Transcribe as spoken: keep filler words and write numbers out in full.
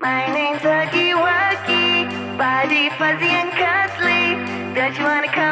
My name's Huggy Wuggy, body fuzzy and cuddly. Don't you wanna come